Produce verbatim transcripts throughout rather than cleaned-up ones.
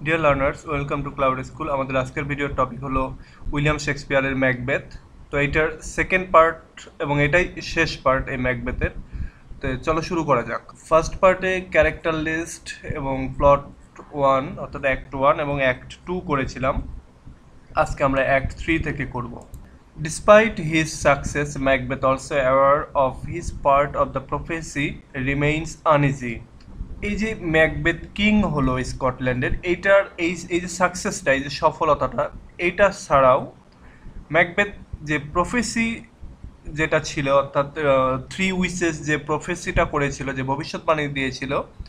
Deer learners, welcome to cloud school. আমাদের আজকের ভিডিওর টপিক হলো উইলিয়াম শেক্সপিয়ারের ম্যাকবেথ। তো এইটার সেকেন্ড পার্ট এবং এটাই শেষ পার্ট এই ম্যাকবেথের। তো চলো শুরু করা যাক। ফার্স্ট পার্টে ক্যারেক্টার লিস্ট এবং প্লট ওয়ান অর্থাৎ অ্যাক্ট ওয়ান এবং অ্যাক্ট টু করেছিলাম। আজকে আমরা অ্যাক্ট থ্রি থেকে করব। Despite his success, Macbeth, also aware of his part of the prophecy, remains uneasy. এই যে ম্যাকবেথ কিং হলো স্কটল্যান্ডের, এইটার এই এই যে সাকসেসটা, এই যে সফলতাটা, এইটা ছাড়াও ম্যাকবেথ যে প্রফেসি যেটা ছিল, অর্থাৎ থ্রি উইসেস যে প্রফেসিটা করেছিল, যে ভবিষ্যৎবাণী দিয়েছিল,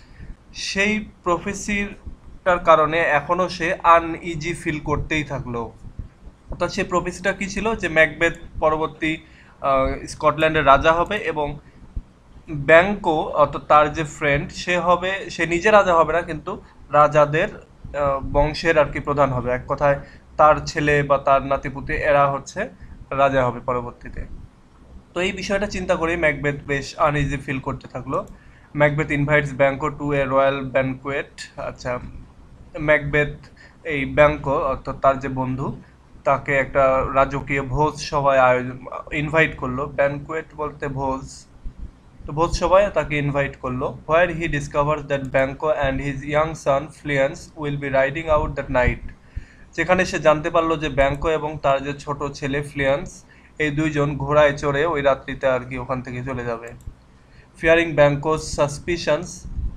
সেই প্রফেসিটার কারণে এখনও সে আনইজি ফিল করতেই থাকলো। অর্থাৎ সেই প্রফেসিটা কী ছিল, যে ম্যাকবেথ পরবর্তী স্কটল্যান্ডের রাজা হবে এবং ব্যাংকো অর্থাৎ তার যে ফ্রেন্ড সে হবে, সে নিজে রাজা হবে না, কিন্তু রাজাদের বংশের আর কি প্রধান হবে। এক কথায় তার ছেলে বা তার নাতিপুতি এরা হচ্ছে রাজা হবে পরবর্তীতে। তো এই বিষয়টা চিন্তা করেই ম্যাকবেথ বেশ আনইজি ফিল করতে থাকলো। Macbeth invites Banquo to a royal banquet. আচ্ছা, ম্যাকবেথ এই ব্যাংকো অর্থাৎ তার যে বন্ধু, তাকে একটা রাজকীয় ভোজ সভায় আয়োজন ইনভাইট করলো। ব্যানকুয়েট বলতে ভোজ। তো ভোজ সভায় তাকে ইনভাইট করলো, where he discovers that Banquo and his young son Fleance will be riding out that night. যেখানে সে জানতে পারলো যে ব্যাংকো এবং তার যে ছোট ছেলে ফ্লিয়ান্স, এই দুইজন ঘোড়ায় চড়ে ওই রাত্রিতে আর কি ওখান থেকে চলে যাবে। Fearing Banquo's suspicions,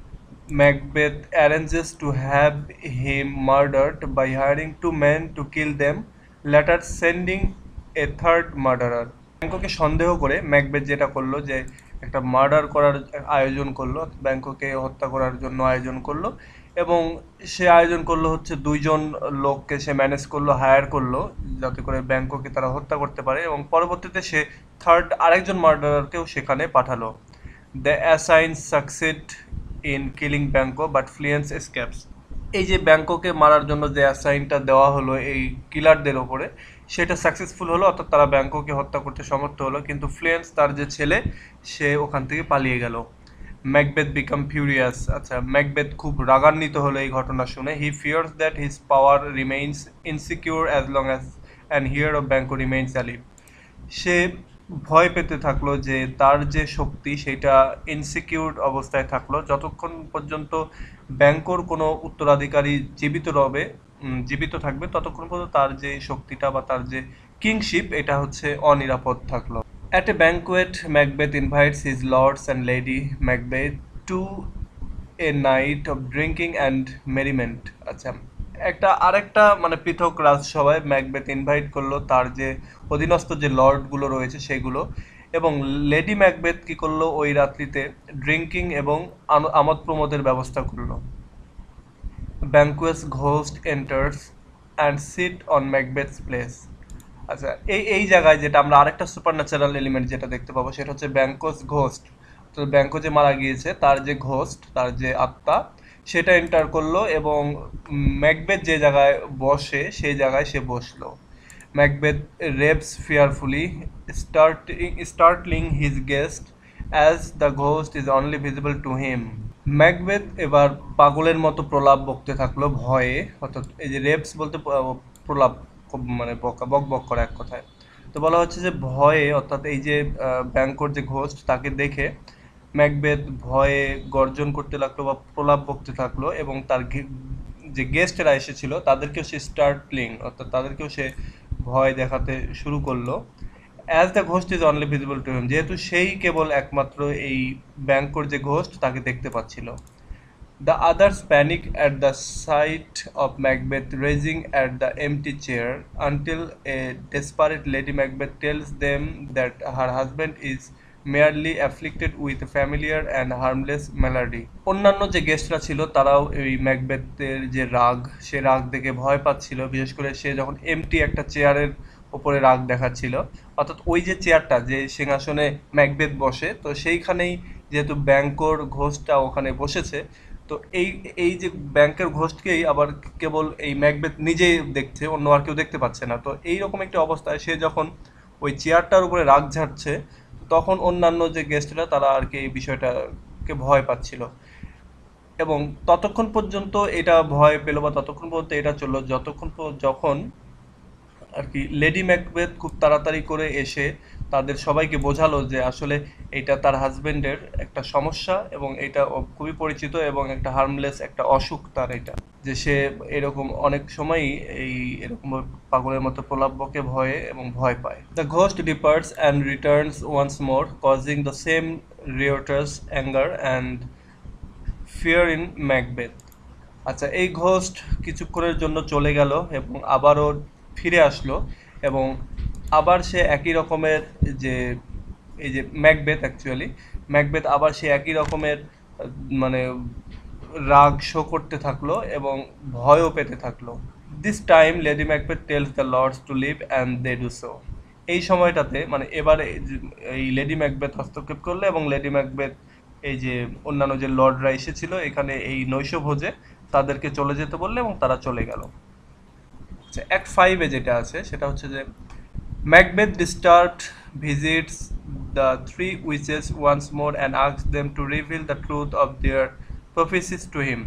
Macbeth arranges to have him murdered by hiring two men to kill them, later sending a third murderer. ব্যাংককে সন্দেহ করে ম্যাকবেথ যেটা করলো, যে একটা মার্ডার করার আয়োজন করলো, ব্যাংককে হত্যা করার জন্য আয়োজন করলো, এবং সে আয়োজন করলো হচ্ছে দুইজন লোককে সে ম্যানেজ করলো, হায়ার করলো, যাতে করে ব্যাংককে তারা হত্যা করতে পারে, এবং পরবর্তীতে সে থার্ড আরেকজন মার্ডারারকেও সেখানে পাঠালো। The assassin succeed in killing Banquo but Fleance escapes. এই যে ব্যাংককে মারার জন্য যে অ্যাসাইনটা দেওয়া হলো এই কিলারদের ওপরে, সেটা সাকসেসফুল হলো, অর্থাৎ তারা ব্যাংককে হত্যা করতে সমর্থ হলো, কিন্তু ফ্লিয়েন্স তার যে ছেলে সে ওখান থেকে পালিয়ে গেল। Macbeth become furious. আচ্ছা, ম্যাকবেথ খুব রাগান্বিত হলো এই ঘটনা শুনে। He fears that his power remains insecure as long as and heir of Banquo remains alive. সে ভয় পেতে থাকলো যে তার যে শক্তি সেটা ইনসিকিউর অবস্থায় থাকলো যতক্ষণ পর্যন্ত ব্যাংকোর কোনো উত্তরাধিকারী জীবিত রবে, জীবিত থাকবে, ততক্ষণ পর্যন্ত তার যে শক্তিটা বা তার যে কিংশিপ এটা হচ্ছে অনিরাপদ থাকলো। At a banquet, Macbeth invites his lords and lady Macbeth to a night of drinking and merriment. আচ্ছা, একটা আরেকটা মানে পৃথক রাজসভায় ম্যাকবেথ ইনভাইট করলো তার যে অধীনস্থ যে লর্ডগুলো রয়েছে সেগুলো, এবং লেডি ম্যাকবেথ কি করলো, ওই রাত্রিতে ড্রিঙ্কিং এবং আমোদ প্রমোদের ব্যবস্থা করলো। Banquo's ghost enters and sit on Macbeth's place. আচ্ছা, এই এই জায়গায় যেটা আমরা আরেকটা সুপার ন্যাচারাল এলিমেন্ট যেটা দেখতে পাবো সেটা হচ্ছে ব্যাংকোস ঘোস্ট। তো ব্যাংকো যে মারা গিয়েছে তার যে ঘোস্ট, তার যে আত্মা, সেটা এন্টার করলো এবং ম্যাকবেথ যে জায়গায় বসে সেই জায়গায় সে বসলো। Macbeth raves fearfully, starting startling his guest as the ghost is only visible to him. Macbeth এবার পাগলের মতো প্রলাপ বকতে থাকলো ভয়ে, অর্থাৎ এই যে রেপস বলতে প্রলাপ, মানে বকা বক বক করা এক কথায়। তো বলা হচ্ছে যে ভয়ে, অর্থাৎ এই যে ব্যাংকোর যে ঘোস্ট তাকে দেখে ম্যাকবেথ ভয়ে গর্জন করতে লাগলো বা প্রলাপ বকতে থাকলো, এবং তার যে গেস্টেরা এসেছিল তাদেরকেও সে স্টার্টলিং, অর্থাৎ তাদেরকেও সে ভয় দেখাতে শুরু করলো। As the ghost is only visible to him, যেহেতু সেই কেবল একমাত্র এই ব্যাংকোর যে ঘোস্ট তাকে দেখতে পাচ্ছিল। The others panic at the sight of Macbeth raising at the empty chair until a desperate Lady Macbeth tells them that her husband is merely afflicted with a familiar and harmless malady. অন্যান্য যে গেস্টরা ছিল তারাও এই ম্যাকবেথের যে রাগ, সে রাগ দেখে ভয় পাচ্ছিল, বিশেষ করে সে যখন এমটি একটা চেয়ারের ওপরে রাগ দেখাচ্ছিল, অর্থাৎ ওই যে চেয়ারটা, যে সিংহাসনে ম্যাকবেথ বসে, তো সেইখানেই যেহেতু ব্যাংকোর ঘোস্টটা ওখানে বসেছে, তো এই এই যে ব্যাংকের ঘোস্টকেই আবার কেবল এই ম্যাকবেথ নিজেই দেখছে, অন্য আর কেউ দেখতে পাচ্ছে না। তো এইরকম একটি অবস্থায় সে যখন ওই চেয়ারটার উপরে রাগ ঝাড়ছে, তখন অন্যান্য যে গেস্টরা তারা আর কি এই বিষয়টাকে ভয় পাচ্ছিল। এবং ততক্ষণ পর্যন্ত এটা ভয় পেল বা ততক্ষণ পর্যন্ত এটা চললো যতক্ষণ পর্যন্ত- যখন আর কি লেডি ম্যাকবেথ খুব তাড়াতাড়ি করে এসে তাদের সবাইকে বোঝালো যে আসলে এটা তার হাজবেন্ডের একটা সমস্যা এবং এটা ও খুবই পরিচিত এবং একটা হার্মলেস একটা অসুখ তার এটা, যে সে এরকম অনেক সময়ই এই এরকম পাগলের মতো প্রলাপ বকে ভয়ে এবং ভয় পায়। The ghost departs and returns once more causing the same riotous anger and fear in Macbeth. আচ্ছা, এই ঘোস্ট কিছুক্ষণের জন্য চলে গেল এবং আবারও ফিরে আসলো এবং আবার সে একই রকমের যে এই যে ম্যাকবেথ অ্যাকচুয়ালি ম্যাকবেথ আবার সে একই রকমের আহ, মানে রাগ শো করতে থাকলো এবং ভয়ও পেতে থাকলো। This time Lady Macbeth tells the lords to leave and they do so. এই সময়টাতে মানে এবারে এই যে- এই লেডি ম্যাকবেথ হস্তক্ষেপ করলো এবং লেডি ম্যাকবেথ এই যে অন্যান্য যে লর্ডরা এসেছিল এখানে এই নৈশভোজে তাদেরকে চলে যেতে বললে এবং তারা চলে গেল। আচ্ছা, অ্যাক্ট ফাইভে যেটা আছে সেটা হচ্ছে যে Macbeth disturbed visits the three witches once more and asks them to reveal the truth of their prophecies to him.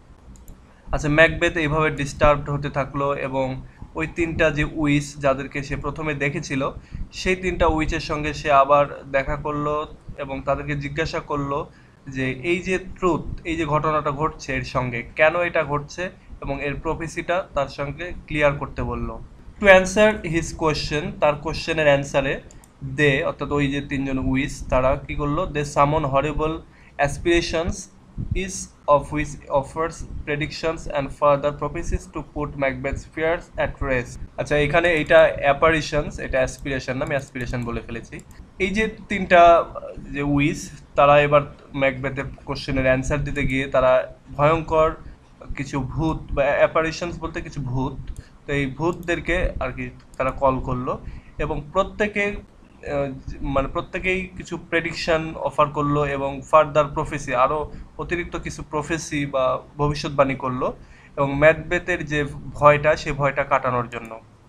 আচ্ছা, ম্যাকবেথ এইভাবে ডিস্টার্বড হতে থাকলো এবং ওই তিনটা যে উইচ যাদেরকে সে প্রথমে দেখেছিল সেই তিনটা উইচের সঙ্গে সে আবার দেখা করলো এবং তাদেরকে জিজ্ঞাসা করলো যে এই যে ট্রুথ, এই যে ঘটনাটা ঘটছে এর সঙ্গে কেন এটা ঘটছে এবং এর প্রফেসিটা তার সঙ্গে ক্লিয়ার করতে বললো। টু অ্যান্সার হিজ কোয়েশ্চেন, তার কোয়েশ্চেনের অ্যান্সারে দে অর্থাৎ ওই যে তিনজন উইস তারা কি করলো, they summon horrible apparitions each of which offers predictions and further prophecies to put Macbeth's fears at rest. আচ্ছা, এখানে এটা অ্যাপারিশনস, এটা অ্যাসপিরেশন না, আমি অ্যাসপিরেশন বলে ফেলেছি। এই যে তিনটা যে উইস তারা এবার ম্যাকবেথের কোশ্চেনের অ্যান্সার দিতে গিয়ে তারা ভয়ঙ্কর কিছু ভূত বা অ্যাপারিশনস বলতে কিছু ভূত, তো এই ভূতদেরকে আর কি তারা কল করলো এবং প্রত্যেকে আহ, মানে প্রত্যেকেই কিছু প্রেডিকশন অফার করলো এবং ফার্দার প্রফেসি আরও অতিরিক্ত কিছু প্রফেসি বা ভবিষ্যৎবাণী করলো এবং ম্যাকবেথের যে ভয়টা সেই ভয়টা কাটানোর জন্য।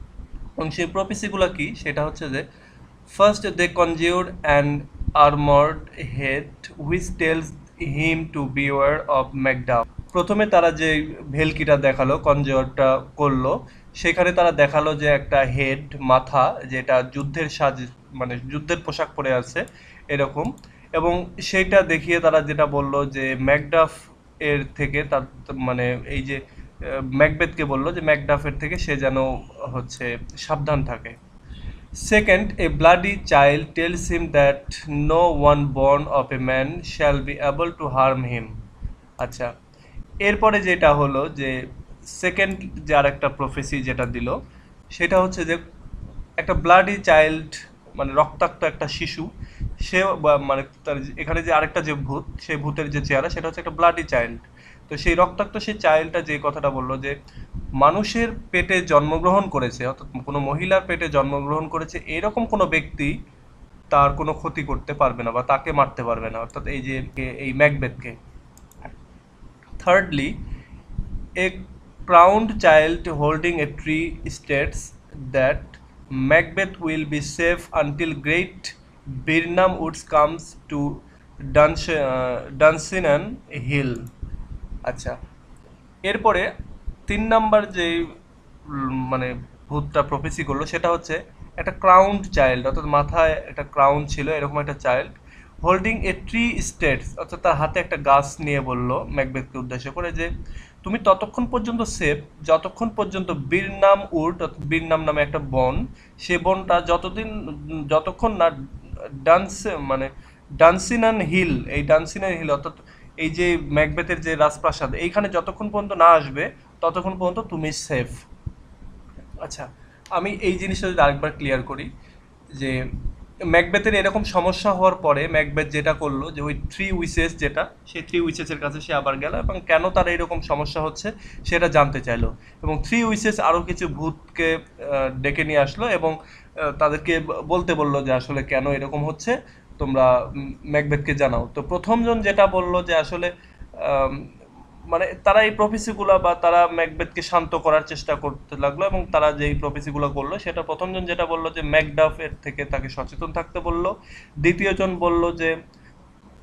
এবং সেই প্রফেসিগুলো কি সেটা হচ্ছে যে first they conjure an armoured head which tells him to beware of Macduff. প্রথমে তারা যে ভেলকিটা দেখালো কনজিওরটা করলো সেখানে তারা দেখালো যে একটা হেড মাথা যেটা যুদ্ধের সাজ মানে যুদ্ধের পোশাক পরে আছে এরকম, এবং সেইটা দেখিয়ে তারা যেটা বললো যে ম্যাকডাফ এর থেকে তার মানে এই যে আহ, ম্যাকবেথকে বললো যে ম্যাকডাফের থেকে সে যেন হচ্ছে সাবধান থাকে। Second, a bloody child tells him that no one born of a man shall be able to harm him. আচ্ছা, এরপরে যেটা হলো যে সেকেন্ড যে আরেকটা প্রফেসি যেটা দিল সেটা হচ্ছে যে একটা ব্লাডি চাইল্ড মানে রক্তাক্ত একটা শিশু সে বা- মানে তার যে- এখানে যে আরেকটা যে ভূত সেই ভূতের যে চেহারা সেটা হচ্ছে একটা ব্লাডি চাইল্ড। তো সেই রক্তাক্ত সেই চাইল্ডটা যে কথাটা বললো যে মানুষের পেটে জন্মগ্রহণ করেছে অর্থাৎ কোনো মহিলার পেটে জন্মগ্রহণ করেছে এরকম কোনো ব্যক্তি তার কোনো ক্ষতি করতে পারবে না বা তাকে মারতে পারবে না, অর্থাৎ এই যে এই ম্যাকবেথকে। Thirdly, a crowned child holding a tree states that Macbeth will be safe until great Birnam Woods comes to Dunsh- uh, Dunsinane Hill. আচ্ছা, এরপরে তিন নাম্বার যে উম, মানে ভূতটা প্রফেসি করলো সেটা হচ্ছে একটা ক্রাউন্ড চাইল্ড অর্থাৎ মাথায় একটা ক্রাউন ছিল এরকম একটা child holding a tree states অর্থাৎ তার হাতে একটা গাছ নিয়ে বলল ম্যাকবেথকে উদ্দেশ্য করে যে তুমি ততক্ষণ পর্যন্ত সেফ যতক্ষণ পর্যন্ত বীরনাম উড অর্থাৎ বীরনাম নামে একটা বন, সে বনটা যতদিন যতক্ষণ না ডান্স মানে ডান্সিনান হিল, এই ডান্সিনান হিল অর্থাৎ এই যে ম্যাকবেথের যে রাজপ্রাসাদ এইখানে যতক্ষণ পর্যন্ত না আসবে ততক্ষণ পর্যন্ত তুমি সেফ। আচ্ছা, আমি এই জিনিসটা যদি আরেকবার ক্লিয়ার করি যে ম্যাকবেথের এরকম সমস্যা হওয়ার পরে ম্যাকবেথ যেটা করলো যে ওই থ্রি উইচেস যেটা সেই থ্রি উইচেসের কাছে সে আবার গেল এবং কেন তার এরকম সমস্যা হচ্ছে সেটা জানতে চাইলো এবং থ্রি উইচেস আরও কিছু ভূতকে আহ, ডেকে নিয়ে আসলো এবং আহ, তাদেরকে ব- বলতে বললো যে আসলে কেন এরকম হচ্ছে তোমরা উম, ম্যাকবেথকে জানাও। তো প্রথমজন যেটা বললো যে আসলে আম, মানে তারা এই প্রফেসিগুলো বা তারা ম্যাকবেথকে শান্ত করার চেষ্টা করতে লাগলো এবং তারা যে এই প্রফেসিগুলো করলো সেটা প্রথমজন যেটা বললো যে ম্যাকডাফ এর থেকে তাকে সচেতন থাকতে বললো, দ্বিতীয়জন বলল যে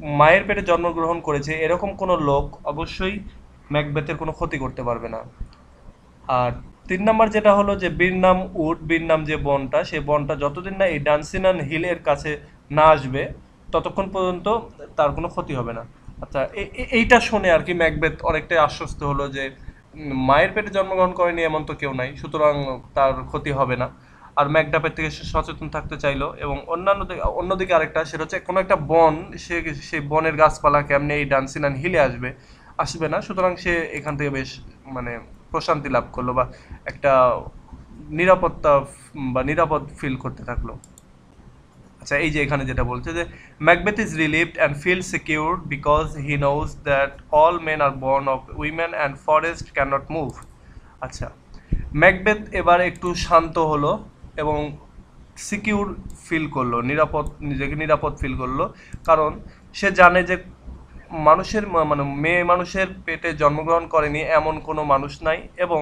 মায়ের পেটে জন্মগ্রহণ করেছে এরকম কোনো লোক অবশ্যই ম্যাকবেথের কোনো ক্ষতি করতে পারবে না। আর তিন নাম্বার যেটা হলো যে বীরনাম উড, বীরনাম যে বনটা, সেই বনটা যতদিন না এই ডান্সিনান হিলের কাছে না আসবে ততক্ষণ পর্যন্ত তার কোনো ক্ষতি হবে না। আচ্ছা, এ- এ- এইটা শুনে আর কি ম্যাকবেথ অনেকটাই আশ্বস্ত হলো যে উম, মায়ের পেটে জন্মগ্রহণ করেনি এমন তো কেউ নাই, সুতরাং তার ক্ষতি হবে না। আর ম্যাকডাফের থেকে সে সচেতন থাকতে চাইলো। এবং অন্যান্য দিকে- অন্যদিকে আরেকটা, সেটা হচ্ছে কোনো একটা বন, সে সেই বনের গাছপালা কেমনে এই ডান্সিনান হিলে আসবে, আসবে না, সুতরাং সে এখান থেকে বেশ মানে প্রশান্তি লাভ করলো, বা একটা নিরাপত্তা ফ- বা নিরাপদ ফিল করতে থাকলো। আচ্ছা, এই যে এখানে যেটা বলছে যে Macbeth is relieved and feel secure because he knows that all men are born of women and forest can not move. আচ্ছা, ম্যাকবেথ এবার একটু শান্ত হলো এবং সিকিউর ফিল করলো, নিরাপদ, নিজেকে নিরাপদ ফিল করলো। কারণ সে জানে যে মানুষের মা- মানে মেয়ে মানুষের পেটে জন্মগ্রহণ করেনি এমন কোনো মানুষ নাই, এবং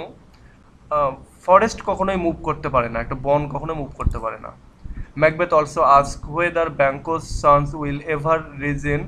ফরেস্ট কখনোই মুভ করতে পারে না, একটা বন কখনোই মুভ করতে পারে না। Macbeth also ask whether Banquo's sons will ever reign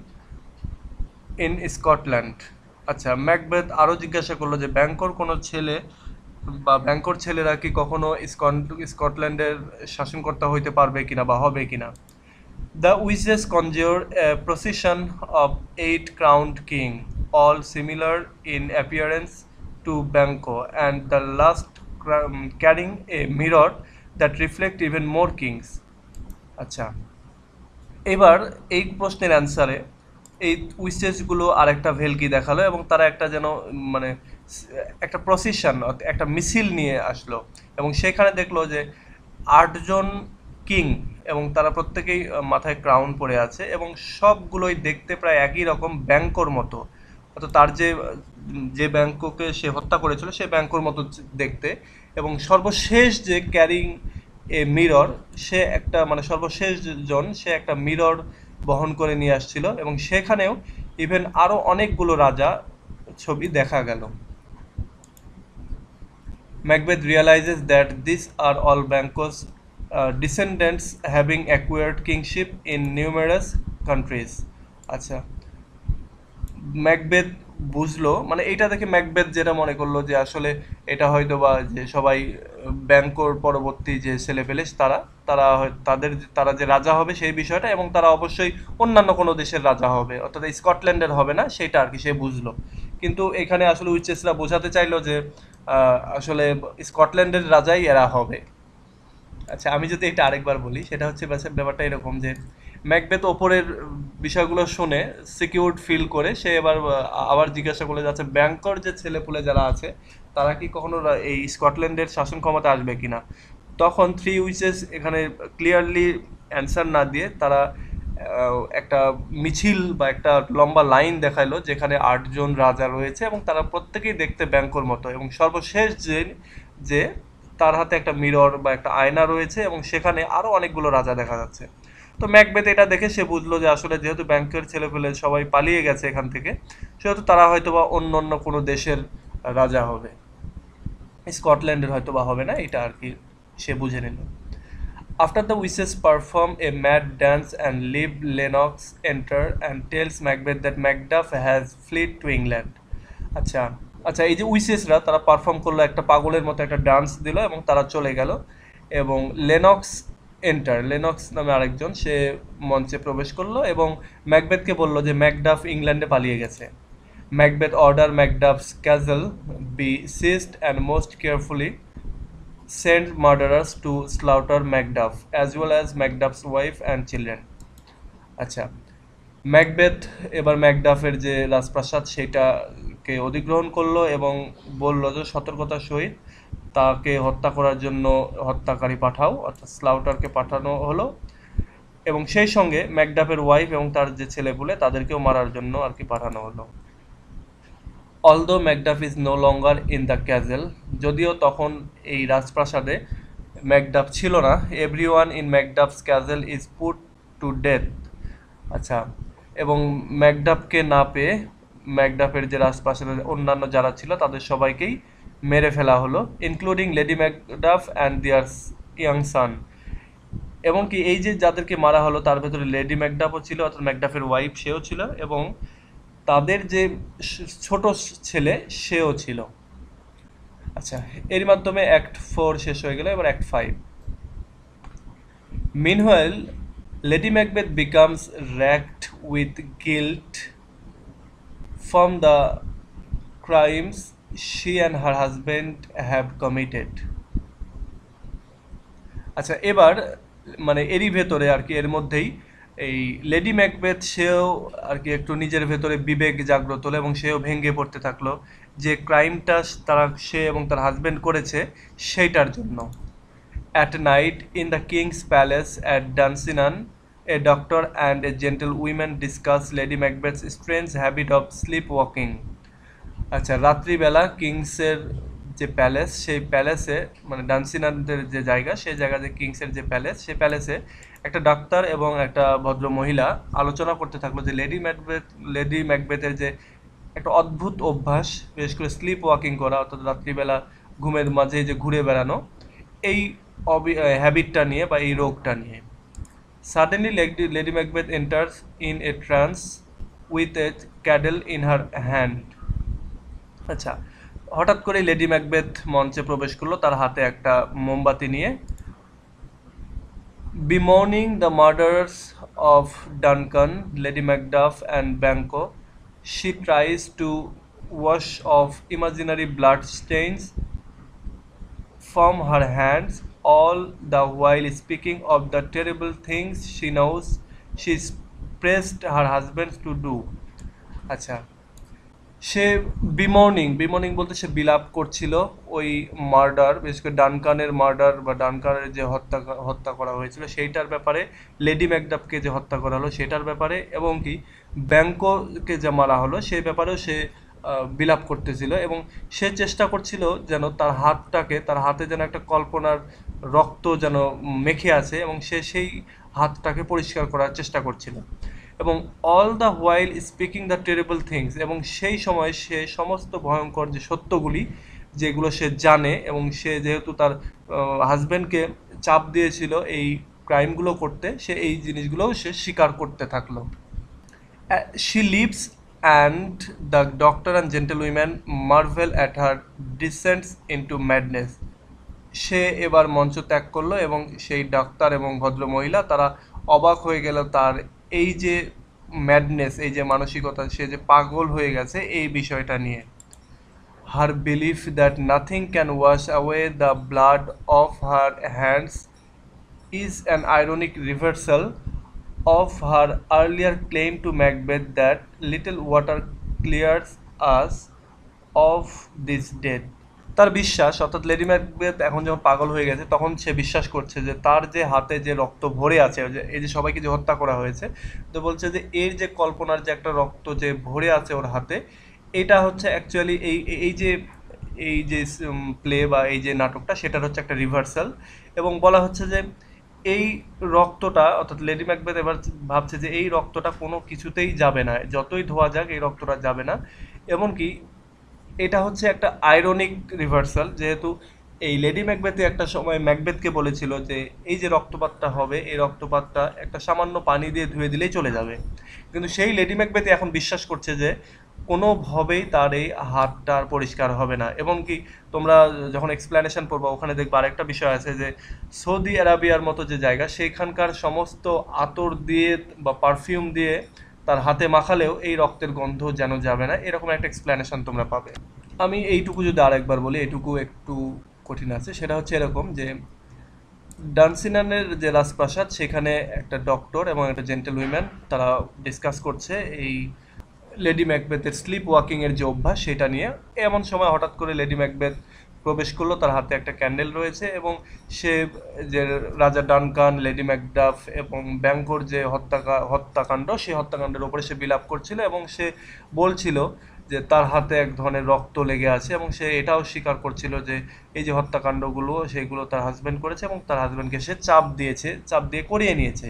in Scotland. আচ্ছা, ম্যাকবেথ আরও জিজ্ঞাসা করলো যে ব্যাংকোর কোনো ছেলে বা ব্যাংকোর ছেলেরা কি কখনো স্কট- স্কটল্যান্ডের শাসনকর্তা হইতে পারবে কিনা বা হবে কিনা। The witches conjure a procession of eight crowned king, all similar in appearance to Banco, and the last cra- carrying a mirror that reflect even more kings. আচ্ছা, এবার এই প্রশ্নের অ্যান্সারে এই উইচেসগুলো আরেকটা ভেলকি দেখালো, এবং তারা একটা যেন উম, মানে স- একটা প্রসেশন, একটা মিছিল নিয়ে আসলো, এবং সেখানে দেখলো যে আটজন কিং, এবং তারা প্রত্যেকেই আহ, মাথায় ক্রাউন পরে আছে, এবং সবগুলোই দেখতে প্রায় একই রকম, ব্যাংকোর মতো। অর্থাৎ তার যে উম, যে ব্যাংকোকে সে হত্যা করেছিল সে ব্যাংকোর মতো দেখতে। এবং সর্বশেষ যে ক্যারিং এ মিরর, সে একটা মানে সর্বশেষ জন সে একটা মিরর বহন করে নিয়ে আসছিল, এবং সেখানেও ইভেন আরো অনেকগুলো রাজা ছবি দেখা গেল। Macbeth realizes that these are all Banquo's uh, descendants having acquired kingship in numerous countries. আচ্ছা, ম্যাকবেথ বুঝলো, মানে এটা দেখে ম্যাকবেথ যেটা মনে করলো যে আসলে এটা হয়তো বা যে সবাই ব্যাংকোর পরবর্তী যে ছেলেপেলে তারা তারা হয়- তাদের তারা যে রাজা হবে সেই বিষয়টা, এবং তারা অবশ্যই অন্যান্য কোনো দেশের রাজা হবে, অর্থাৎ এই স্কটল্যান্ডের হবে না, সেটা আর কি সে বুঝলো। কিন্তু এখানে আসলে উইচেসরা বোঝাতে চাইলো যে আহ, আসলে স্কটল্যান্ডের রাজাই এরা হবে। আচ্ছা, আমি যদি এটা আরেকবার বলি, সেটা হচ্ছে ব্যাস- ব্যাপারটা এরকম যে ম্যাকবেথ ওপরের বিষয়গুলো শুনে সিকিউরড ফিল করে সে এবার আহ, আবার জিজ্ঞাসা করলে যাচ্ছে ব্যাংকর যে ছেলেপুলে যারা আছে তারা কি কখনো রা- এই স্কটল্যান্ডের শাসন ক্ষমতা আসবে কিনা। তখন থ্রি উইচেস এখানে ক্লিয়ারলি অ্যান্সার না দিয়ে তারা আহ, একটা মিছিল বা একটা লম্বা লাইন দেখাইলো যেখানে আটজন রাজা রয়েছে, এবং তারা প্রত্যেকেই দেখতে ব্যাংকর মতো, এবং সর্বশেষ যে যে তার হাতে একটা মিরর বা একটা আয়না রয়েছে, এবং সেখানে আরো অনেকগুলো রাজা দেখা যাচ্ছে। তো ম্যাকবেথ এটা দেখে সে বুঝলো যে আসলে যেহেতু ব্যাংকের ছেলেপেলে সবাই পালিয়ে গেছে এখান থেকে, সেহেতু তারা হয়তো বা অন্য অন্য কোনো দেশের রাজা হবে, স্কটল্যান্ডের হয়তো বা হবে না, এটা আর কি সে বুঝে নিল। After the witches perform a mad dance and leave, Lennox enter and tells Macbeth that Macduff has fled to England. আচ্ছা, আচ্ছা, এই যে উইসেসরা তারা পারফর্ম করলো, একটা পাগলের মতো একটা ডান্স দিল, এবং তারা চলে গেল। এবং লেনক্স এন্টার, লেনক্স নামে আরেকজন সে মঞ্চে প্রবেশ করলো, এবং ম্যাকবেথকে বলল যে ম্যাকডাফ ইংল্যান্ডে পালিয়ে গেছে। Macbeth order Macduff's castle be seized and most carefully sent murderers to slaughter Macduff as well as Macduff's wife and children. আচ্ছা, ম্যাকবেথ এবার ম্যাকডাফের যে রাজপ্রাসাদ সেটাকে অধিগ্রহণ করলো, এবং বলল যে সতর্কতার সহিত তাকে হত্যা করার জন্য হত্যাকারী পাঠাও, অর্থাৎ স্লাউটারকে পাঠানো হলো, এবং সেই সঙ্গে ম্যাকডাফের ওয়াইফ এবং তার যে ছেলেপুলে তাদেরকেও মারার জন্য আর কি পাঠানো হলো। Although Macduff is no longer in the castle, যদিও তখন এই রাজপ্রাসাদে ম্যাকডাফ ছিল না, everyone in Macduff's castle is put to death. আচ্ছা, এবং ম্যাকডাফকে না পেয়ে ম্যাকডাফের যে রাজপ্রাসাদের অন্যান্য যারা ছিল তাদের সবাইকেই মেরে ফেলা হলো, including Lady Macduff and their young son. এবং কি এই যে যাদেরকে মারা হলো তার ভেতরে লেডি ম্যাকডাফও ছিল, অর্থাৎ ম্যাকডাফের ওয়াইফ সেও ছিল, এবং তাদের যে ছোট ছেলে সেও ছিল। আচ্ছা, এর মাধ্যমে অ্যাক্ট ফোর শেষ হয়ে গেল, এবার act five. Meanwhile Lady Macbeth becomes racked with guilt from the crimes she and her husband have committed. আচ্ছা, এবার মানে এরই ভেতরে আর কি, এর মধ্যেই এই লেডি ম্যাকবেথ সেও আর কি একটু নিজের ভেতরে বিবেক জাগ্রত হলো, এবং সেও ভেঙে পড়তে থাকলো যে ক্রাইমটা তারা সে এবং তার হাজবেন্ড করেছে সেইটার জন্য। At night in the king's palace at Dunsinane, a doctor and a gentlewoman discuss Lady Macbeth's strange habit of sleepwalking. আচ্ছা, রাত্রিবেলা কিংসের যে প্যালেস, সেই প্যালেসে মানে ডানসিনানদের যে জায়গা, সেই জায়গা যে কিংসের যে প্যালেস, সেই প্যালেসে একটা ডাক্তার এবং একটা ভদ্র মহিলা আলোচনা করতে থাকলো যে লেডি ম্যাকবেথ লেডি ম্যাকবেথের যে একটা অদ্ভুত অভ্যাস, বিশেষ করে স্লিপ ওয়াকিং করা, অর্থাৎ রাত্রিবেলা ঘুমের মাঝে যে ঘুরে বেড়ানো, এই হ্যাবিটটা নিয়ে বা এই রোগটা নিয়ে। Suddenly Lady Lady Macbeth enters in a trance with a candle in her hand. আচ্ছা, হঠাৎ করে লেডি ম্যাকবেথ মঞ্চে প্রবেশ করলো তার হাতে একটা মোমবাতি নিয়ে। Bemoaning the murders of Duncan, Lady Macduff and Banquo, she tries to wash off imaginary blood stains from her hands, all the while speaking of the terrible things she knows she pressed her husband to do. আচ্ছা, সে বিমর্নিং বিমর্নিং বলতে সে বিলাপ করছিল ওই murder, বিশেষ করে ডানকানের murder বা ডানকানের যে হত্যা হত্যা করা হয়েছিল সেইটার ব্যাপারে, লেডি ম্যাকডাফকে যে হত্যা করা হলো সেটার ব্যাপারে, এবং কি ব্যাংকোকে যে মারা হলো সেই ব্যাপারেও সে বিলাপ করতেছিল, এবং সে চেষ্টা করছিল যেন তার হাতটাকে, তার হাতে যেন একটা কল্পনার রক্ত যেন মেখে আছে, এবং সে সেই হাতটাকে পরিষ্কার করার চেষ্টা করছিল, এবং all the while speaking the terrible things, এবং সেই সময় সে সমস্ত ভয়ঙ্কর যে সত্যগুলি যেগুলো সে জানে, এবং সে যেহেতু তার হাজব্যান্ডকে চাপ দিয়েছিল এই ক্রাইমগুলো করতে, সে এই জিনিসগুলোও সে স্বীকার করতে থাকলো। She leaves and the doctor and gentlewoman marvel at her descents into madness. সে এবার মঞ্চ ত্যাগ করলো, এবং সেই ডাক্তার এবং ভদ্র মহিলা তারা অবাক হয়ে গেল তার এই যে ম্যাডনেস, এই যে মানসিকতা, সে যে পাগল হয়ে গেছে এই বিষয়টা নিয়ে। Her belief that nothing can wash away the blood of her hands is an ironic reversal of her earlier claim to Macbeth that little water clears us of this death. তার বিশ্বাস, অর্থাৎ লেডি ম্যাকবেথ এখন যখন পাগল হয়ে গেছে তখন সে বিশ্বাস করছে যে তার যে হাতে যে রক্ত ভরে আছে, এই যে সবাইকে যে হত্যা করা হয়েছে, তো বলছে যে এর যে কল্পনার যে একটা রক্ত যে ভরে আছে ওর হাতে, এটা হচ্ছে অ্যাকচুয়ালি এই এই যে এই যে প্লে বা এই যে নাটকটা, সেটার হচ্ছে একটা রিভার্সাল, এবং বলা হচ্ছে যে এই রক্তটা, অর্থাৎ লেডি ম্যাকবেথ এবার ভাবছে যে এই রক্তটা কোনো কিছুতেই যাবে না, যতই ধোয়া যাক এই রক্তটা যাবে না। এমনকি এটা হচ্ছে একটা আইরনিক রিভার্সাল, যেহেতু এই লেডি ম্যাকবেথই একটা সময় ম্যাকবেথকে বলেছিল যে এই যে রক্তপাতটা হবে, এই রক্তপাতটা একটা সামান্য পানি দিয়ে ধুয়ে দিলেই চলে যাবে, কিন্তু সেই লেডি ম্যাকবেথই এখন বিশ্বাস করছে যে কোনোভাবেই তার এই হাতটা আর পরিষ্কার হবে না। এবং কি তোমরা যখন এক্সপ্লেনেশন পড়বা ওখানে দেখবা আরেকটা বিষয় আছে যে সৌদি আরবিয়ার মতো যে জায়গা, সেইখানকার সমস্ত আতর দিয়ে বা পারফিউম দিয়ে তার হাতে মাখালেও এই রক্তের গন্ধ যেন যাবে না, এরকম একটা এক্সপ্লেনেশন তোমরা পাবে। আমি এইটুকু যদি আরেকবার বলি, এইটুকু একটু কঠিন আছে, সেটা হচ্ছে এরকম যে ডানসিনানের যে রাজপ্রাসাদ, সেখানে একটা ডক্টর এবং একটা জেন্টেলউইম্যান তারা ডিসকাস করছে এই লেডি ম্যাকবেথের স্লিপ ওয়াকিংয়ের যে অভ্যাস সেটা নিয়ে। এমন সময় হঠাৎ করে লেডি ম্যাকবেথ প্রবেশ করলো, তার হাতে একটা ক্যান্ডেল রয়েছে, এবং সে যে রাজা ডানকান, লেডি ম্যাকডাফ এবং ব্যাংকোর যে হত্যা হত্যাকাণ্ড, সেই হত্যাকাণ্ডের ওপরে সে বিলাপ করছিল, এবং সে বলছিল যে তার হাতে এক ধরনের রক্ত লেগে আছে, এবং সে এটাও স্বীকার করছিল যে এই যে হত্যাকাণ্ডগুলো সেইগুলো তার হাজব্যান্ড করেছে, এবং তার হাজব্যান্ডকে সে চাপ দিয়েছে, চাপ দিয়ে করিয়ে নিয়েছে।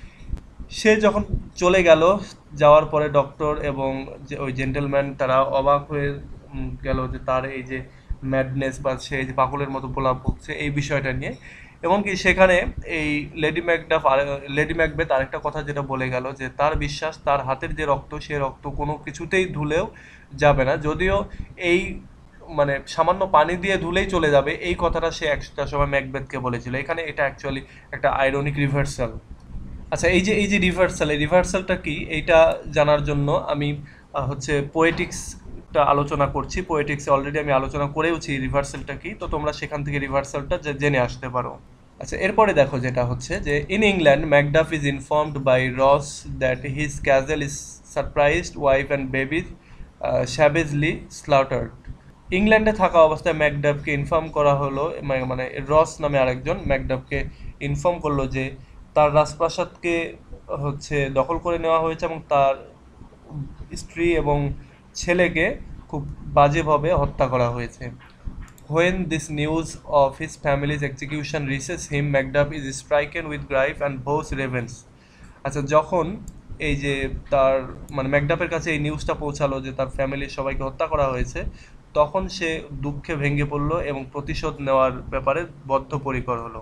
সে যখন চলে গেল, যাওয়ার পরে ডক্টর এবং যে ওই জেন্টেলম্যান তারা অবাক হয়ে গেল যে তার এই যে ম্যাডনেস বা সে যে পাগলের মতো প্রলাপ ভুগছে এই বিষয়টা নিয়ে, এমনকি সেখানে এই লেডি ম্যাকডাফ আর লেডি ম্যাকবেথ আরেকটা কথা যেটা বলে গেল যে তার বিশ্বাস তার হাতের যে রক্ত সে রক্ত কোনো কিছুতেই ধুলেও যাবে না, যদিও এই মানে সামান্য পানি দিয়ে ধুলেই চলে যাবে, এই কথাটা সে একটা সময় ম্যাকবেথকে বলেছিল। এখানে এটা অ্যাকচুয়ালি একটা আইরনিক রিভার্সাল। আচ্ছা, এই যে এই যে রিভার্সাল, এই রিভার্সালটা কি এইটা জানার জন্য আমি আহ, হচ্ছে পোয়েটিক্সটা আলোচনা করছি। পোয়েটিক্সে অলরেডি আমি আলোচনা করেওছি রিভার্সালটা কি, তো তোমরা সেখান থেকে রিভার্সালটা জেনে আসতে পারো। আচ্ছা, এরপরে দেখো যেটা হচ্ছে যে in England Macduff is informed by Ross that his castle is surprised wife and babies savagely slaughtered. ইংল্যান্ডে থাকা অবস্থায় ম্যাকডাফকে ইনফর্ম করা হলো, মা- মানে রস নামে আরেকজন ম্যাকডাফকে ইনফর্ম করলো যে তার রাজপ্রাসাদকে হচ্ছে দখল করে নেওয়া হয়েছে এবং তার স্ত্রী এবং ছেলেকে খুব বাজেভাবে হত্যা করা হয়েছে। When this news of his family's execution reaches him, Macduff is stricken with grief and vows revenge. আচ্ছা, যখন এই যে তার মানে ম্যাকডাফের কাছে এই নিউজটা পৌঁছালো যে তার ফ্যামিলির সবাইকে হত্যা করা হয়েছে, তখন সে দুঃখে ভেঙে পড়লো এবং প্রতিশোধ নেওয়ার ব্যাপারে বদ্ধপরিকর হলো।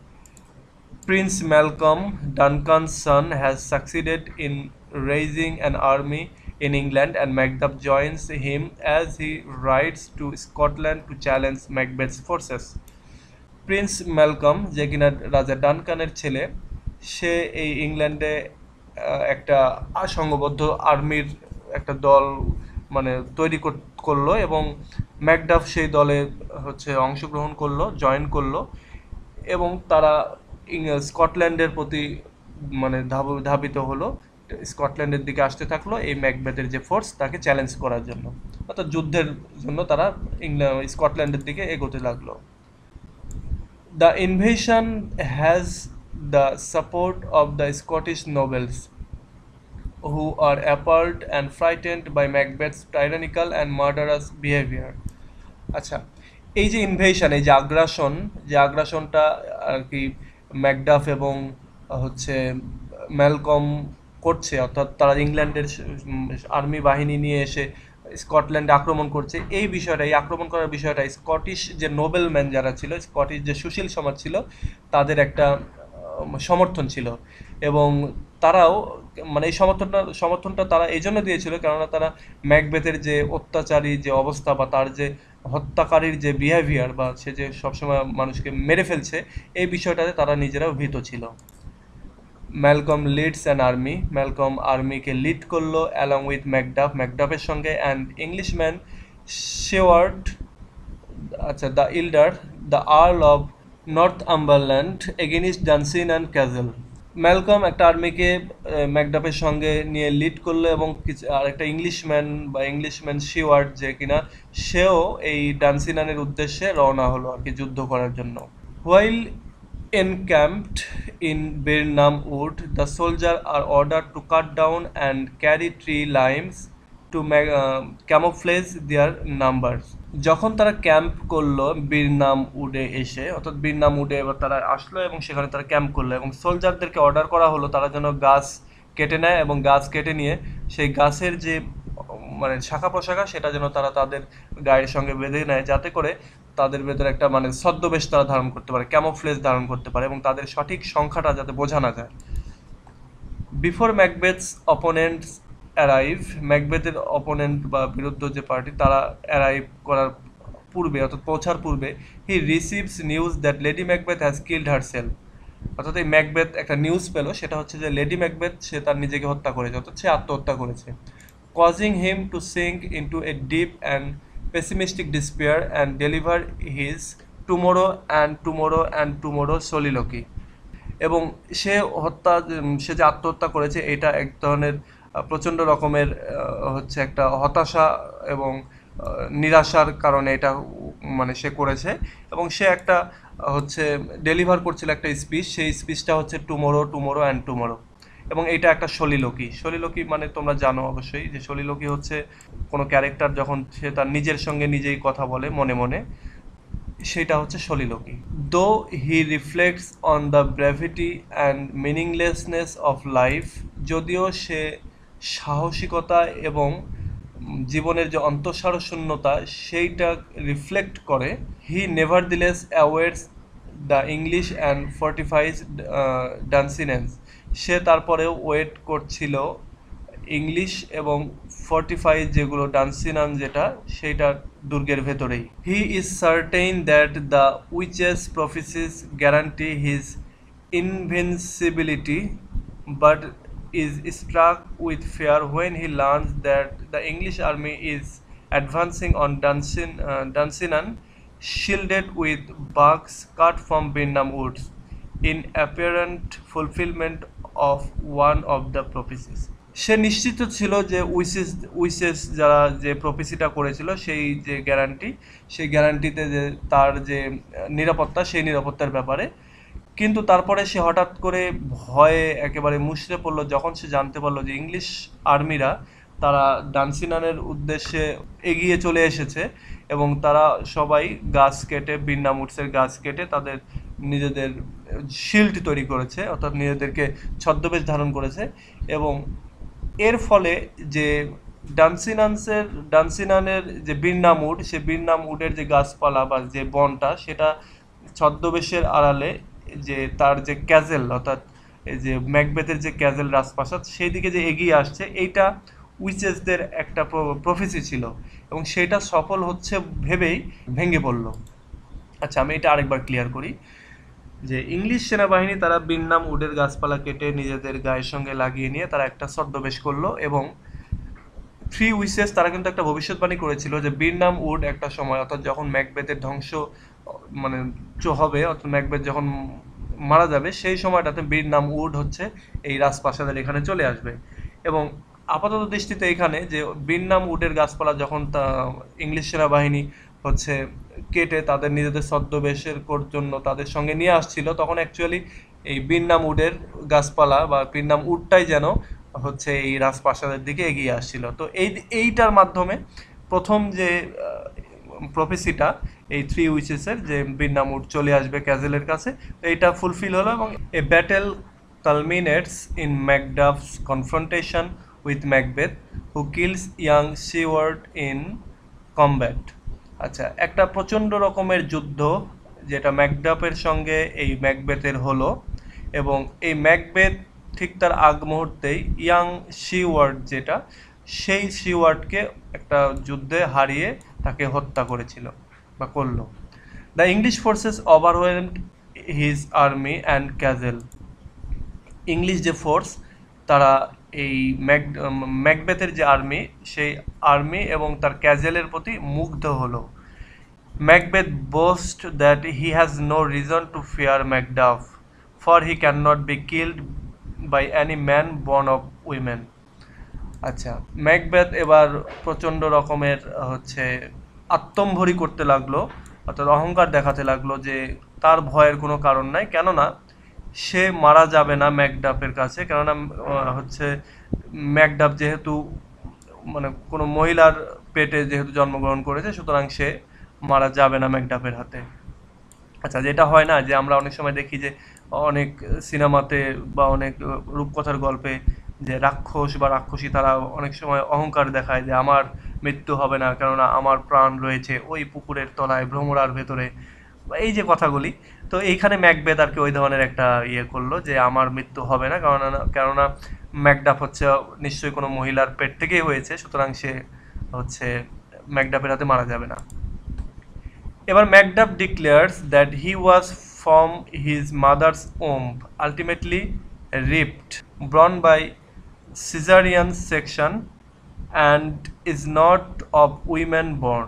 Prince Malcolm, Duncan's son, has succeeded in raising an army in England, and Macduff joins him as he rides to Scotland to challenge Macbeth's forces. Prince Malcolm, যে কিনা রাজা ডানকানের ছেলে, সে এই ইংল্যান্ডে আহ, একটা সংঘবদ্ধ আর্মির একটা দল মানে তৈরি কর- করলো এবং ম্যাকডাফ সেই দলে হচ্ছে অংশগ্রহণ করলো, জয়েন করলো এবং তারা ইং- স্কটল্যান্ডের প্রতি মানে ধাব- ধাবিত হলো, স্কটল্যান্ডের দিকে আসতে থাকলো এই ম্যাকবেথের যে ফোর্স তাকে চ্যালেঞ্জ করার জন্য, অর্থাৎ যুদ্ধের জন্য তারা ইংল্যান্ড স্কটল্যান্ডের দিকে এগোতে লাগলো। The invasion has the support of the Scottish nobles, who are appalled and frightened by Macbeth's tyrannical and murderous behavior. আচ্ছা, এই যে ইনভেশন, এই যে আগ্রাসন, যে আগ্রাসনটা আর কি ম্যাকডাফ এবং হচ্ছে ম্যালকম করছে, অর্থাৎ তারা ইংল্যান্ডের আর্মি বাহিনী নিয়ে এসে স্কটল্যান্ডে আক্রমণ করছে, এই বিষয়টা, এই আক্রমণ করার বিষয়টা স্কটিশ যে নোবেলম্যান যারা ছিল, স্কটিশ যে সুশীল সমাজ ছিল, তাদের একটা আহ, সমর্থন ছিল এবং তারাও মানে এই সমর্থনটা সমর্থনটা তারা এই জন্য দিয়েছিল কেননা তারা ম্যাকবেথের যে অত্যাচারী যে অবস্থা বা তার যে হত্যাকারীর যে বিহেভিয়ার বা সে যে সবসময় মানুষকে মেরে ফেলছে, এই বিষয়টাতে তারা নিজেরাও ভীত ছিল। Malcolm leads an army, Malcolm আর্মিকে লিড করলো অ্যালং উইথ ম্যাকডাফ, ম্যাকডাফের সঙ্গে, অ্যান্ড ইংলিশম্যান শেওয়ার্ড, আচ্ছা the elder, the Earl of Northumberland against Dunsinane and castle. Malcolm একটা আর্মিকে ম্যাকডাফের সঙ্গে নিয়ে লিড করলো এবং কিছু আর একটা ইংলিশম্যান বা ইংলিশম্যান শিওয়ার্ড যে কিনা সেও এই ডানসিনানের উদ্দেশ্যে রওনা হলো আর কি যুদ্ধ করার জন্য। While encamped in Birnam Wood, the soldiers are ordered to cut down and carry tree limbs to ma- uh, camouflage their numbers. যখন তারা ক্যাম্প করলো বীরনাম উডে এসে, অর্থাৎ বীরনাম উডে এবার তারা আসলো এবং সেখানে তারা ক্যাম্প করলো এবং সোলজারদেরকে অর্ডার করা হলো তারা যেন গাছ কেটে নেয় এবং গাছ কেটে নিয়ে সেই গাছের যে মানে শাখা প্রশাখা সেটা যেন তারা তাদের গায়ের সঙ্গে বেঁধে নেয়, যাতে করে তাদের ভেতরে একটা মানে ছদ্মবেশ তারা ধারণ করতে পারে, ক্যামোফ্লেজ ধারণ করতে পারে এবং তাদের সঠিক সংখ্যাটা যাতে বোঝা না যায়। বিফোর ম্যাকবেথস অপোনেন্টস অ্যারাইভ, ম্যাকবেথের অপোনেন্ট বা বিরুদ্ধ যে পার্টি তারা অ্যারাইভ করার পূর্বে অর্থাৎ পৌঁছার পূর্বে, he receives news that Lady Macbeth has killed herself, অর্থাৎ এই ম্যাকবেথ একটা নিউজ পেলো, সেটা হচ্ছে যে লেডি ম্যাকবেথ সে তার নিজেকে হত্যা করেছে, অর্থাৎ সে আত্মহত্যা করেছে। causing him to sink into a deep and pessimistic despair and deliver his tomorrow and tomorrow and tomorrow soliloquy. এবং সে হত্যা সে যে আত্মহত্যা করেছে এটা এক ধরনের প্রচণ্ড রকমের হচ্ছে একটা হতাশা এবং নিরাশার কারণে এটা মানে সে করেছে এবং সে একটা হচ্ছে ডেলিভার করছিল একটা স্পিচ, সেই স্পিচটা হচ্ছে টুমোরো টুমোরো অ্যান্ড টুমোরো এবং এটা একটা সলিলোকি। সলিলোকি মানে তোমরা জানো অবশ্যই যে সলিলোকি হচ্ছে কোনো ক্যারেক্টার যখন সে তার নিজের সঙ্গে নিজেই কথা বলে মনে মনে, সেটা হচ্ছে soliloquy. Though he reflects on the brevity and meaninglessness of life, যদিও সে সাহসিকতা এবং জীবনের যে অন্তঃসারশূন্যতা সেইটা রিফ্লেক্ট করে, he nevertheless awaits the English and fortifies Dunsinane. সে তারপরেও ওয়েট করছিল ইংলিশ এবং ফর্টিফাই যেগুলো ডান্সিনান যেটা সেইটা দুর্গের ভেতরেই। He is certain that the witches prophecies guarantee his invincibility but is struck with fear when he learns that the English army is advancing on Dunsin, uh, Dunsinane, shielded with bugs cut from Birnam woods, in apparent fulfillment of one of the prophecies. সে নিশ্চিত ছিল যে wishes wishes যারা যে প্রফেসিটা করেছিল সেই যে guarantee, সেই গ্যারান্টিতে যে তার যে নিরাপত্তা, সেই নিরাপত্তার ব্যাপারে। কিন্তু তারপরে সে হঠাৎ করে ভয়ে একেবারে মুষড়ে পড়লো যখন সে জানতে পারলো যে ইংলিশ আর্মিরা তারা ডান্সিনানের উদ্দেশ্যে এগিয়ে চলে এসেছে এবং তারা সবাই গাছ কেটে, বিন্নাম উডসের গাছ কেটে তাদের নিজেদের শিল্ড তৈরি করেছে, অর্থাৎ নিজেদেরকে ছদ্মবেশ ধারণ করেছে। এবং এর ফলে যে ডান্সিনান্সের ডান্সিনানের যে বিন্নাম উড, সে বিন্নাম উডের যে গাছপালা বা যে বনটা, সেটা ছদ্মবেশের আড়ালে যে তার যে ক্যাজেল, অর্থাৎ এই যে ম্যাকবেথের যে ক্যাজেল রাজপ্রাসাদ, সেই দিকে যে এগিয়ে আসছে, এইটা উইচেসদের একটা প্রফেসি ছিল এবং সেটা সফল হচ্ছে ভেবেই ভেঙে পড়ল। আচ্ছা, আমি এটা আরেকবার ক্লিয়ার করি যে ইংলিশ সেনাবাহিনী তারা বিন্নাম উডের গাছপালা কেটে নিজেদের গায়ের সঙ্গে লাগিয়ে নিয়ে তারা একটা ছদ্মবেশ করলো এবং থ্রি উইচেস তারা কিন্তু একটা ভবিষ্যৎবাণী করেছিল যে বিন্নাম উড একটা সময়, অর্থাৎ যখন ম্যাকবেথের ধ্বংস মানে হবে, অর্থাৎ ম্যাকবেথ যখন মারা যাবে, সেই সময়টাতে বিন্নাম উড হচ্ছে এই রাজপ্রাসাদের এখানে চলে আসবে। এবং আপাতত দৃষ্টিতে এখানে যে বিন্নাম উডের গাছপালা যখন তা ইংলিশ সেনাবাহিনী হচ্ছে কেটে তাদের নিজেদের ছদ্মবেশের জন্য তাদের সঙ্গে নিয়ে আসছিল, তখন অ্যাকচুয়ালি এই বিন্নাম উডের গাছপালা বা বিন্নাম উডটাই যেন হচ্ছে এই রাজপ্রাসাদের দিকে এগিয়ে আসছিল। তো এই এইটার মাধ্যমে প্রথম যে প্রফেসিটা এই থ্রি উইচেসের যে বিন্নাম উড চলে আসবে ক্যাজেলের কাছে, এইটা ফুলফিল হলো এবং a battle culminates in Macduff's confrontation with Macbeth who kills young Siward in combat. আচ্ছা, একটা প্রচণ্ড রকমের যুদ্ধ যেটা ম্যাকডাফের সঙ্গে এই ম্যাকবেথের হলো এবং এই ম্যাকবেথ ঠিক তার আগ মুহূর্তেই ইয়াং সিওয়ার্ড যেটা, সেই সিওয়ার্ডকে একটা যুদ্ধে হারিয়ে তাকে হত্যা করেছিল বা করলো। The English forces overwhelmed his army and castle. English যে ফোর্স তারা এই ম্যাক ম্যাকবেথের যে আর্মি, সেই আর্মি এবং তার ক্যাজেলের প্রতি মুগ্ধ হলো। Macbeth boast that he has no reason to fear Macduff for he can not be killed by any man born of women. আচ্ছা, ম্যাকবেথ এবার প্রচণ্ড রকমের হচ্ছে আত্মম্ভরি করতে লাগলো, অর্থাৎ অহংকার দেখাতে লাগলো যে তার ভয়ের কোনো কারণ নাই, কেননা সে মারা যাবে না ম্যাকডাফের কাছে, কেননা হচ্ছে ম্যাকডাফ যেহেতু মানে কোনো মহিলার পেটে যেহেতু জন্মগ্রহণ করেছে, সুতরাং সে মারা যাবে না ম্যাকডাফের হাতে। আচ্ছা, যেটা হয় না যে আমরা অনেক সময় দেখি যে অনেক সিনেমাতে বা অনেক রূপকথার গল্পে যে রাক্ষস বা রাক্ষসী তারা অনেক সময় অহংকার দেখায় যে আমার মৃত্যু হবে না, কেননা আমার প্রাণ রয়েছে ওই পুকুরের তলায় ভ্রমরার ভেতরে, এই যে কথাগুলি। তো এইখানে ম্যাকবেথ আর কি ওই ধরনের একটা ইয়ে করলো যে আমার মৃত্যু হবে না, কেননা কেননা ম্যাকডাফ হচ্ছে নিশ্চয়ই কোনো মহিলার পেট থেকেই হয়েছে, সুতরাং সে হচ্ছে ম্যাকডাফের হাতে মারা যাবে না। এবার Macduff declares that he was from his mother's womb, ultimately ripped, born by caesarean section, and is not of women born,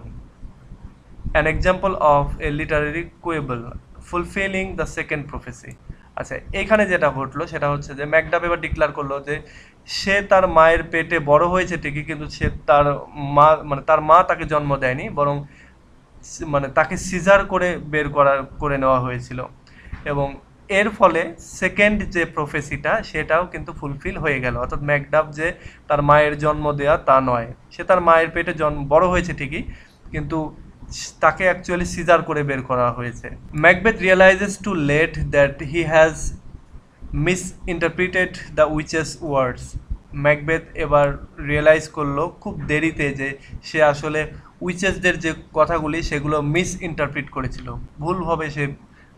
an example of a literary quibble fulfilling the second prophecy. আচ্ছা, এখানে যেটা ঘটলো সেটা হচ্ছে যে Macduff এবার declare করলো যে সে তার মায়ের পেটে বড় হয়েছে ঠিকই, কিন্তু সে তার মা মানে তার মা তাকে জন্ম দেয়নি, বরং মানে তাকে সিজার করে বের করা করে নেওয়া হয়েছিল। এবং এর ফলে সেকেন্ড যে প্রফেসিটা সেটাও কিন্তু ফুলফিল হয়ে গেল, অর্থাৎ ম্যাকডাফ যে তার মায়ের জন্ম দেয়া তা নয়, সে তার মায়ের পেটে জন্ম বড় হয়েছে ঠিকই, কিন্তু তাকে অ্যাকচুয়ালি সিজার করে বের করা হয়েছে। Macbeth realises too late that he has misinterpreted the witches words. Macbeth এবার রিয়েলাইজ করলো খুব দেরিতে যে সে আসলে উইচেসদের যে কথাগুলি সেগুলো মিস ইন্টারপ্রিট করেছিল, ভুলভাবে সে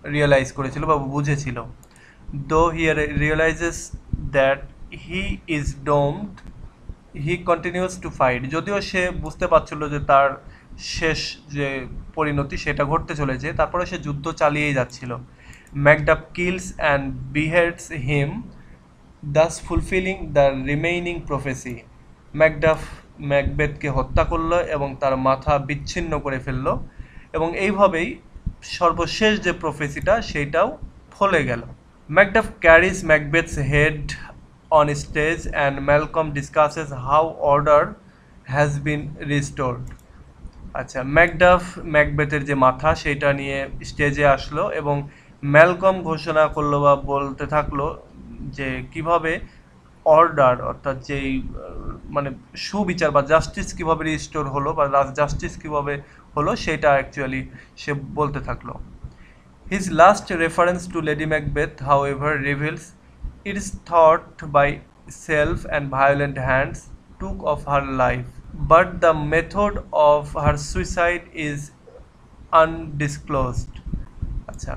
রিয়েলাইজ করেছিল বা বুঝেছিল। Though he realises that he is doomed, he continues to fight. যদিও সে বুঝতে পারছিল যে তার শেষ যে পরিণতি সেটা ঘটতে চলেছে, তারপরে সে যুদ্ধ চালিয়েই যাচ্ছিল। Macduff kills and beheads him, thus fulfilling the remaining prophecy. Macduff ম্যাকবেথকে হত্যা করলো এবং তার মাথা বিচ্ছিন্ন করে ফেললো, এবং এইভাবেই সর্বশেষ যে প্রফেসিটা সেইটাও ফলে গেল। Macduff carries Macbeth's head on stage and Malcolm discusses how order has been restored. আচ্ছা, ম্যাকডাফ ম্যাকবেথের যে মাথা সেইটা নিয়ে স্টেজে আসলো এবং ম্যালকম ঘোষণা করলো বা বলতে থাকলো যে কিভাবে অর্ডার অর্থাৎ যেই মানে সুবিচার বা জাস্টিস কিভাবে রিস্টোর হলো বা জাস্টিস কিভাবে হলো সেটা অ্যাকচুয়ালি সে বলতে থাকলো। His last reference to Lady Macbeth, however, reveals it is thought by self and violent hands took of her life, but the method of her suicide is undisclosed. আচ্ছা,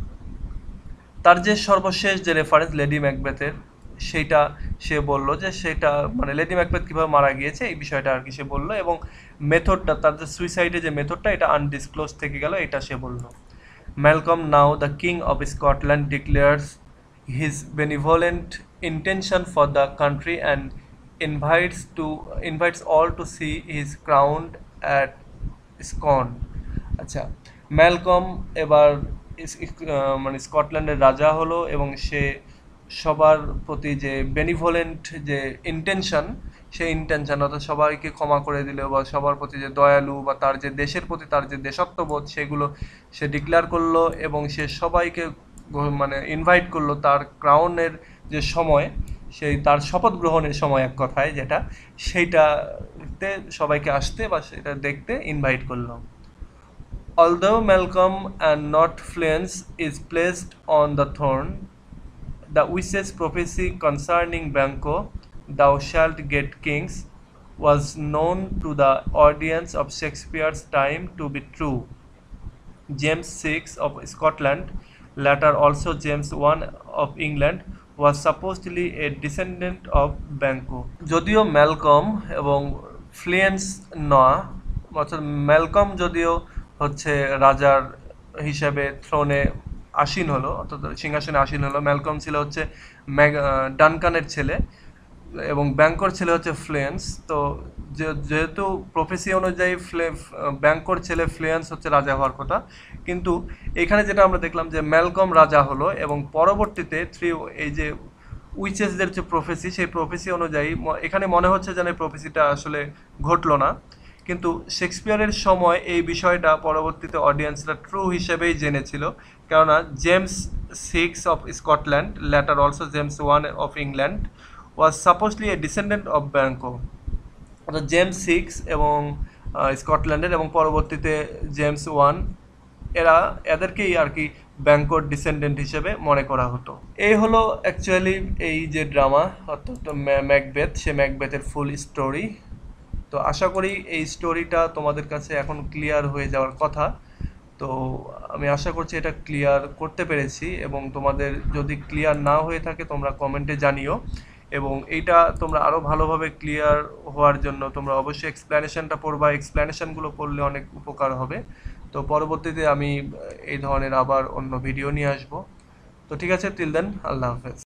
তার যে সর্বশেষ যে রেফারেন্স লেডি ম্যাকবেথের সেইটা সে বলল যে সেটা মানে লেডি ম্যাকবেথ কীভাবে মারা গিয়েছে এই বিষয়টা আর কি সে বললো, এবং মেথডটা তার যে সুইসাইডের যে মেথডটা এটা আনডিসক্লোজ থেকে গেল এটা সে বললো। Malcolm, now the King of Scotland, declares his benevolent intention for the country and invites to invites all to see his crowned at Scone. আচ্ছা, ম্যালকম এবার মানে স্কটল্যান্ডের রাজা হলো এবং সে সবার প্রতি যে বেনিভোলেন্ট যে ইন্টেনশন সেই ইন্টেনশন অর্থাৎ সবাইকে ক্ষমা করে দিল বা সবার প্রতি যে দয়ালু বা তার যে দেশের প্রতি তার যে দেশত্ববোধ সেগুলো সে ডিক্লেয়ার করলো, এবং সে সবাইকে মানে ইনভাইট করলো তার ক্রাউনের যে সময় সেই তার শপথ গ্রহণের সময় এক কথায় যেটা সেইটাতে সবাইকে আসতে বা সেটা দেখতে ইনভাইট করলো। Although Malcolm and not Fleance is placed on the throne, the witch's prophecy concerning Banquo, thou shalt get kings, was known to the audience of Shakespeare's time to be true. James the sixth of Scotland, later also James the first of England, was supposedly a descendant of Banquo. যদিও Malcolm এবং Fleance নয়, অর্থাৎ Malcolm যদিও হচ্ছে রাজার হিসাবে থ্রোনে আসীন হলো অর্থাৎ সিংহাসনে আসীন হলো, ম্যালকম ছিল হচ্ছে ম্যাগ ডানকানের ছেলে এবং ব্যাংকর ছেলে হচ্ছে ফ্লেন্স। তো যেহেতু প্রফেসি অনুযায়ী ফ্লে ব্যাংকর ছেলে ফ্লেন্স হচ্ছে রাজা হওয়ার কথা, কিন্তু এখানে যেটা আমরা দেখলাম যে ম্যালকম রাজা হলো এবং পরবর্তীতে থ্রি এই যে উইচেসদের যে প্রফেসি সেই প্রফেসি অনুযায়ী এখানে মনে হচ্ছে যেন এই প্রফেসিটা আসলে ঘটলো না, কিন্তু শেক্সপিয়ারের সময় এই বিষয়টা পরবর্তীতে অডিয়েন্সরা ট্রু হিসেবেই জেনেছিল, কেননা James six of Scotland, later also James one of England, was supposedly a descendant of Banquo. অর্থাৎ জেমস সিক্স এবং স্কটল্যান্ডের এবং পরবর্তীতে জেমস ওয়ান এরা এদেরকেই আর কি ব্যাংকোর ডিসেন্ডেন্ট হিসেবে মনে করা হতো। এই হলো অ্যাকচুয়ালি এই যে ড্রামা অর্থাৎ ম্যাকবেথ, সে ম্যাকবেথের ফুল স্টোরি। তো আশা করি এই স্টোরিটা তোমাদের কাছে এখন ক্লিয়ার হয়ে যাওয়ার কথা। তো আমি আশা করছি এটা ক্লিয়ার করতে পেরেছি, এবং তোমাদের যদি ক্লিয়ার না হয়ে থাকে তোমরা কমেন্টে জানিও, এবং এইটা তোমরা আরও ভালোভাবে ক্লিয়ার হওয়ার জন্য তোমরা অবশ্যই এক্সপ্লেনেশনটা পড়বা, এক্সপ্লেনেশনগুলো পড়লে অনেক উপকার হবে। তো পরবর্তীতে আমি এই ধরনের আবার অন্য ভিডিও নিয়ে আসবো। তো ঠিক আছে, টিল দেন, আল্লাহ হাফেজ।